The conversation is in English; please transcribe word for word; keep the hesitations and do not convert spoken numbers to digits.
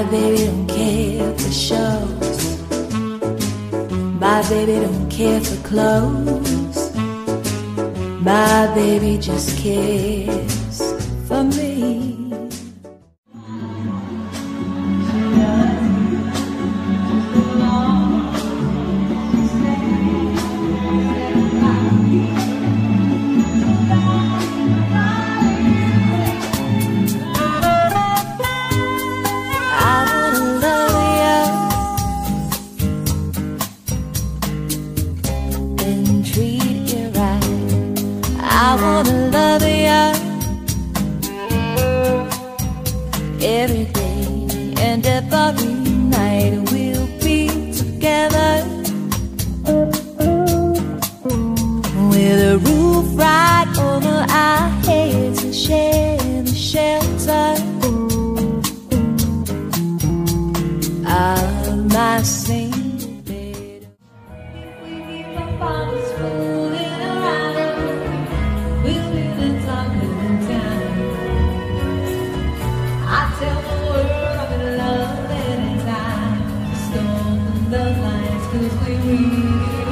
baby don't care for shows. My baby don't care for clothes. My baby just cares for me. I wanna love you every day and every night. We'll be together with a roof right over our heads and share the shelter of my single bed. We keep our fathers fooling around. We'll be the talk of the town. I tell the world I'm in love anytime. Storm the lines 'cause we really